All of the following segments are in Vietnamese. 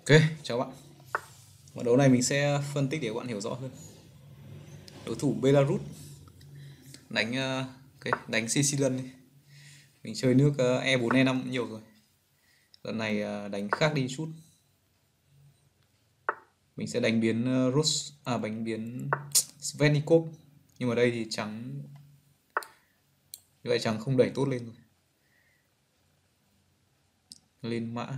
Ok, chào bạn. Ở đấu này mình sẽ phân tích để các bạn hiểu rõ hơn. Đối thủ Belarus đánh đánh Sicilian đi. Mình chơi nước E4 E5 cũng nhiều rồi. Lần này đánh khác đi chút. Mình sẽ đánh biến đánh biến Svetnikov. Nhưng mà đây thì trắng như vậy trắng không đẩy tốt lên rồi. Lên mã.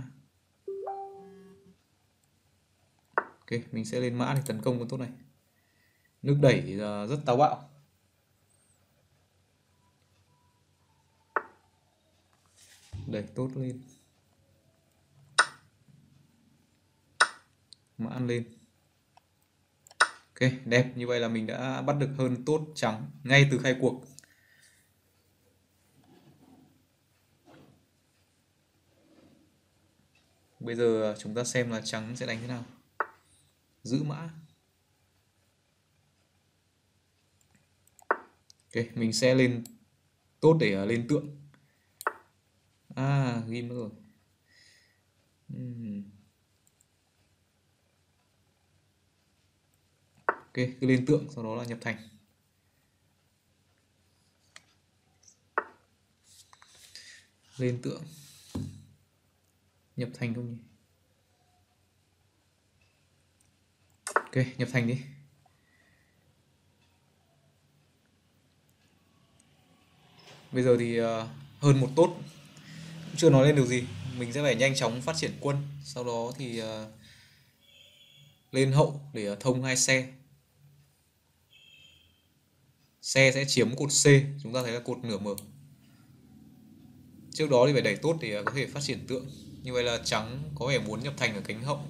Ok, mình sẽ lên mã để tấn công con tốt này. Nước đẩy thì rất táo bạo. Đẩy tốt lên. Mã ăn lên. Ok, đẹp. Như vậy là mình đã bắt được hơn tốt trắng ngay từ khai cuộc. Bây giờ chúng ta xem là trắng sẽ đánh thế nào. Giữ mã. Ok, mình sẽ lên tốt để lên tượng. Ghim nữa rồi. Ok, cứ lên tượng sau đó là nhập thành. Lên tượng. Nhập thành không nhỉ? Ok, nhập thành đi. Bây giờ thì hơn một tốt cũng chưa nói lên được gì. Mình sẽ phải nhanh chóng phát triển quân. Sau đó thì lên hậu để thông hai xe. Xe sẽ chiếm cột C. Chúng ta thấy là cột nửa mở. Trước đó thì phải đẩy tốt để có thể phát triển tượng. Như vậy là trắng có vẻ muốn nhập thành ở cánh hậu.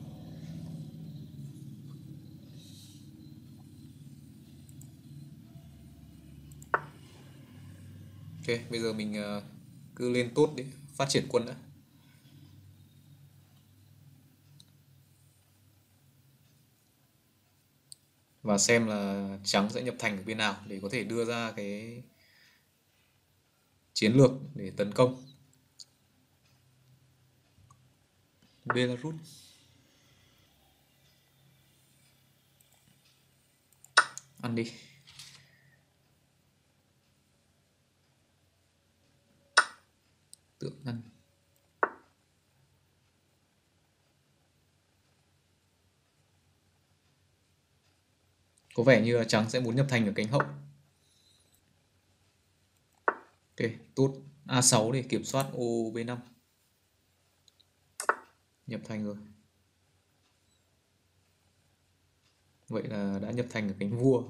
Ok, bây giờ mình cứ lên tốt để phát triển quân đã. Và xem là trắng sẽ nhập thành ở bên nào để có thể đưa ra cái chiến lược để tấn công. Belarus ăn đi. Tượng ăn. Có vẻ như là trắng sẽ muốn nhập thành ở cánh hậu. Ok, tốt. A6 để kiểm soát ô B5. Nhập thành rồi. Vậy là đã nhập thành ở cánh vua.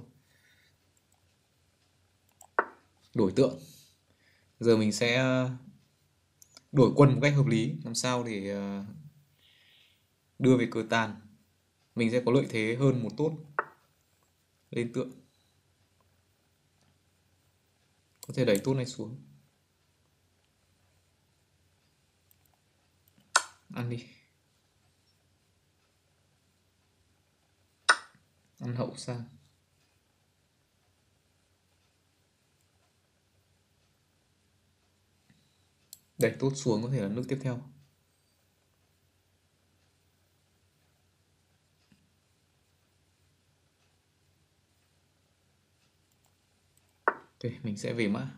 Đổi tượng. Giờ mình sẽ đổi quân một cách hợp lý, làm sao để đưa về cờ tàn. Mình sẽ có lợi thế hơn một tốt. Lên tượng. Có thể đẩy tốt này xuống. Ăn đi. Ăn hậu sang. Đẩy tốt xuống có thể là nước tiếp theo. Ok, mình sẽ về mã.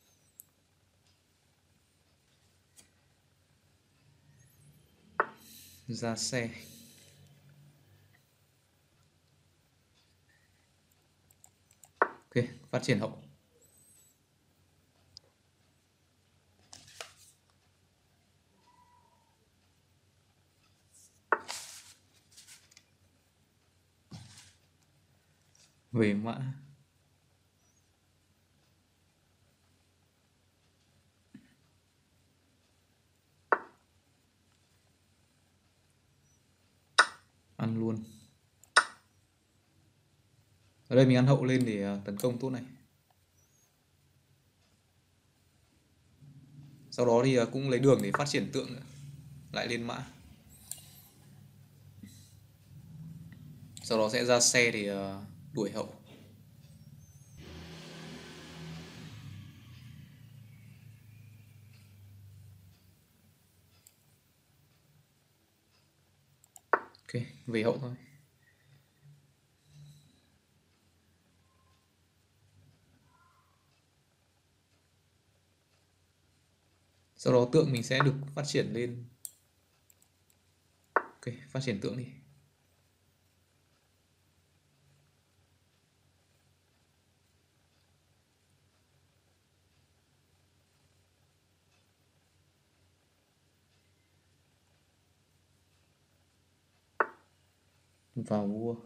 Ra xe. Ok, phát triển hậu. Về mã. Ăn luôn. Ở đây mình ăn hậu lên để tấn công tốt này. Sau đó thì cũng lấy đường để phát triển tượng nữa. Lại lên mã. Sau đó sẽ ra xe để đuổi hậu. Ok, về hậu thôi. Sau đó tượng mình sẽ được phát triển lên. Ok, phát triển tượng đi. Vào vua.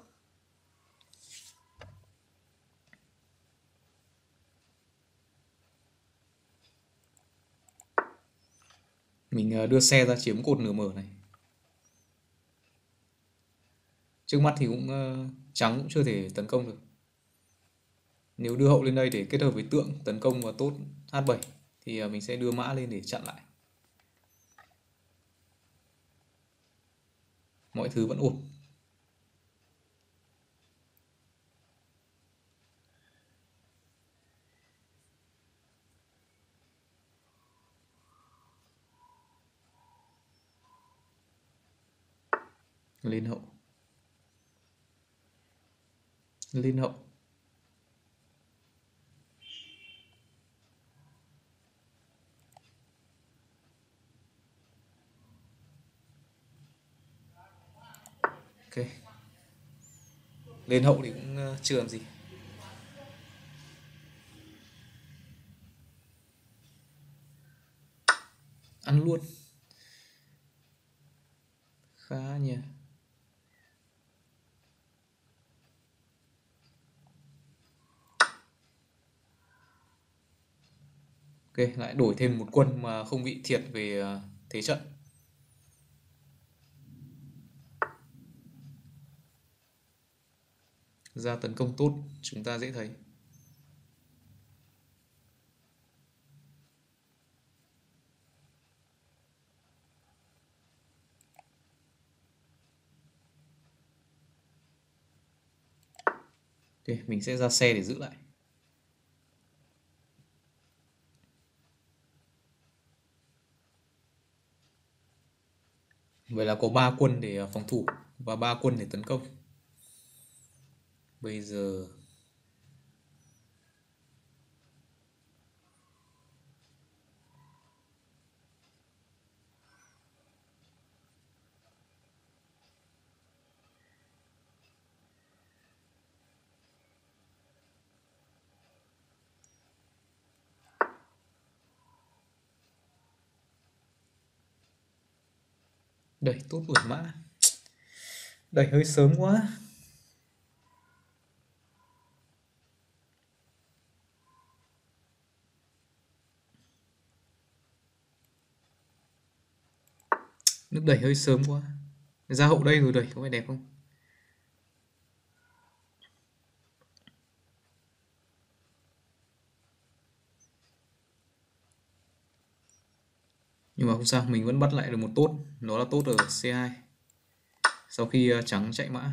Mình đưa xe ra chiếm cột nửa mở này. Trước mắt thì cũng trắng cũng chưa thể tấn công được. Nếu đưa hậu lên đây để kết hợp với tượng tấn công và tốt H7 thì mình sẽ đưa mã lên để chặn lại. Mọi thứ vẫn ổn. Lên hậu. Lên hậu. Ok. Lên hậu thì cũng chưa làm gì. Ăn luôn. Khá nhỉ. Ok, lại đổi thêm một quân mà không bị thiệt về thế trận. Ra tấn công tốt, chúng ta dễ thấy. Ok, mình sẽ ra xe để giữ lại. Vậy là có 3 quân để phòng thủ và 3 quân để tấn công. Bây giờ đẩy tốt đuổi mã. Đẩy hơi sớm quá. Nước đẩy hơi sớm quá. Ra hậu đây rồi đẩy có phải đẹp không? Nhưng mà không sao, mình vẫn bắt lại được một tốt. Đó là tốt ở C2. Sau khi trắng chạy mã.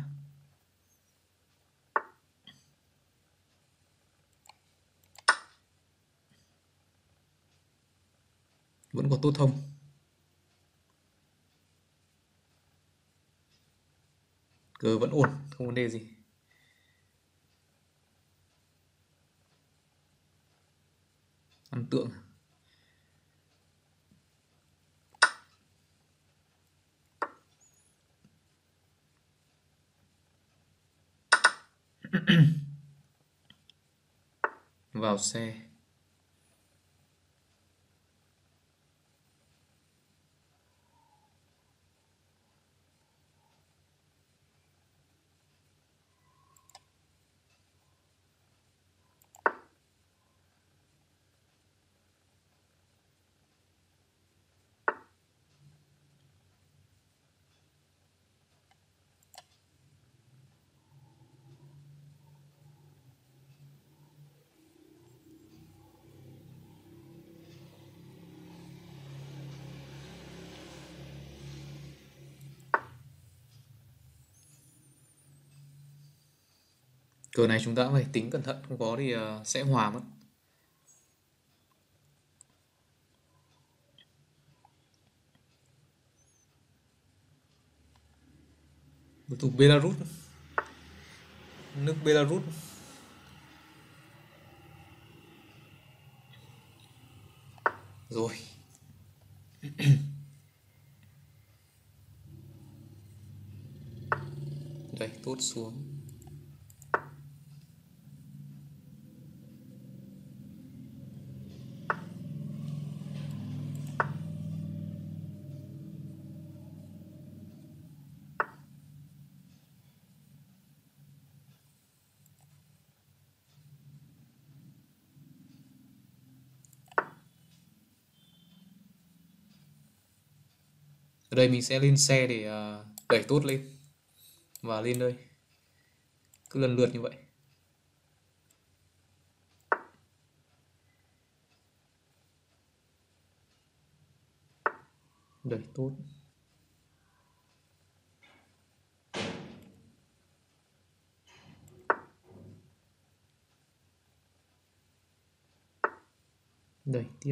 Vẫn có tốt thông. Cờ vẫn ổn, không vấn đề gì. Ăn tượng. Vào xe. Cờ này chúng ta phải tính cẩn thận, không có thì sẽ hòa mất. Đối thủ Belarus, nước Belarus. Rồi, đây tốt xuống. Ở đây mình sẽ lên xe để đẩy tốt lên và lên đây, cứ lần lượt như vậy. Đẩy tốt. Đẩy tiếp.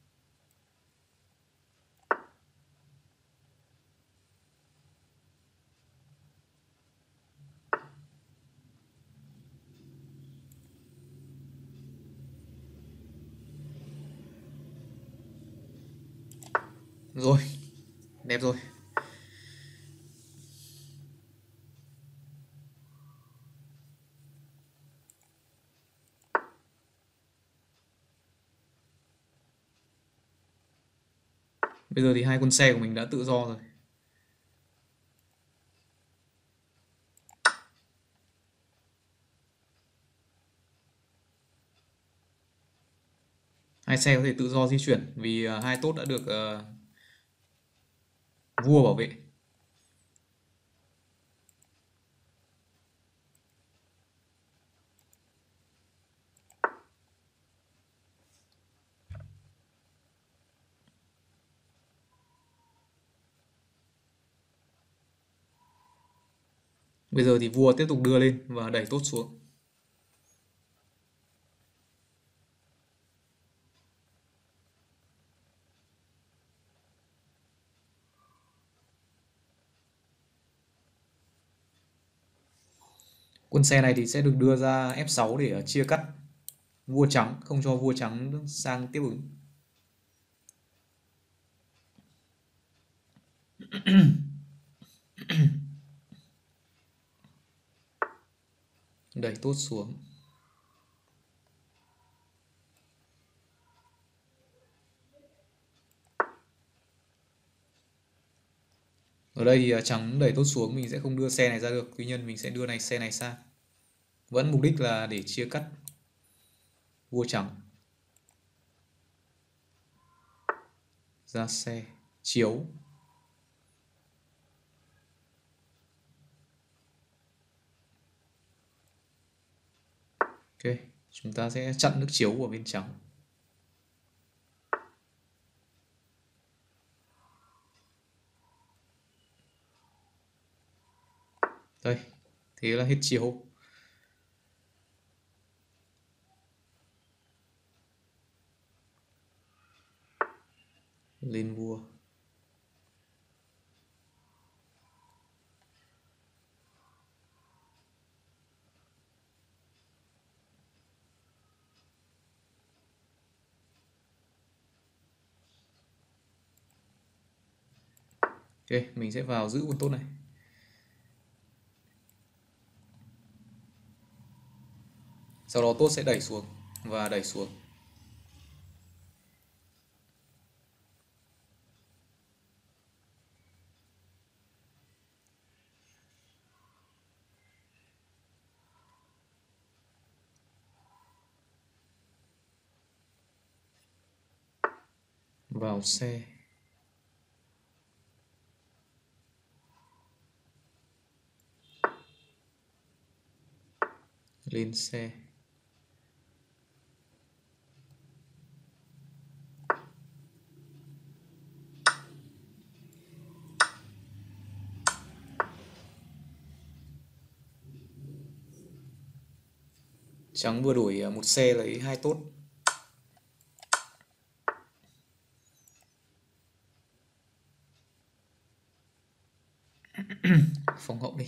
Rồi, đẹp rồi. Bây giờ thì hai con xe của mình đã tự do rồi. Hai xe có thể tự do di chuyển vì hai tốt đã được vua bảo vệ. Bây giờ thì vua tiếp tục đưa lên và đẩy tốt xuống. Quân xe này thì sẽ được đưa ra F6 để chia cắt vua trắng, không cho vua trắng sang tiếp ứng. Đẩy tốt xuống. Ở đây thì trắng đẩy tốt xuống, mình sẽ không đưa xe này ra được, tuy nhiên mình sẽ đưa xe này sang. Vẫn mục đích là để chia cắt vua trắng. Ra xe, chiếu. Ok, chúng ta sẽ chặn nước chiếu của bên trắng. Đây, thế là hết chiếu. Lên vua. Ok, mình sẽ vào giữ con tốt này. Sau đó tốt sẽ đẩy xuống và đẩy xuống. Vào xe. Lên xe. Trắng vừa đổi một xe lấy hai tốt. Phòng hậu đi.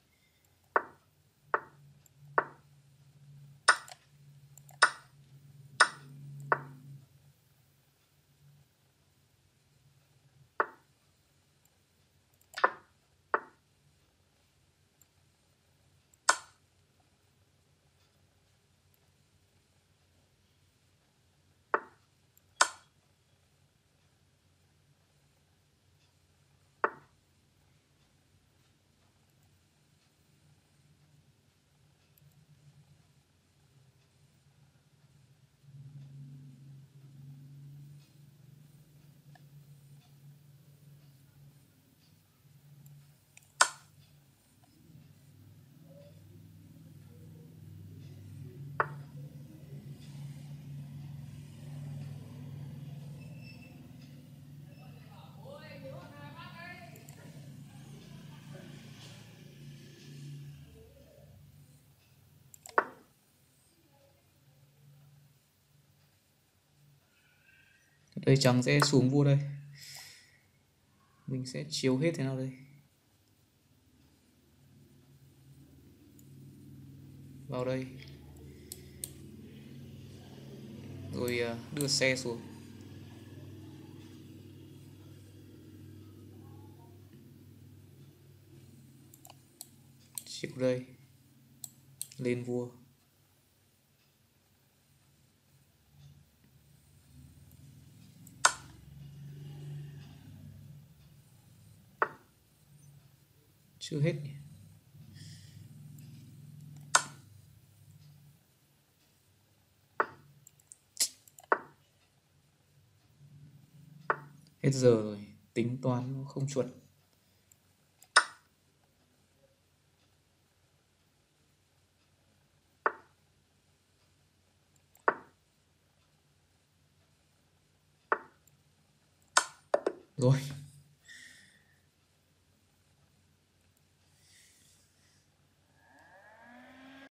Đây trắng sẽ xuống vua đây. Mình sẽ chiếu hết thế nào đây? Vào đây. Rồi đưa xe xuống. Chiếu đây. Lên vua. Chưa hết nhỉ? Hết giờ rồi, tính toán nó không chuẩn. Rồi,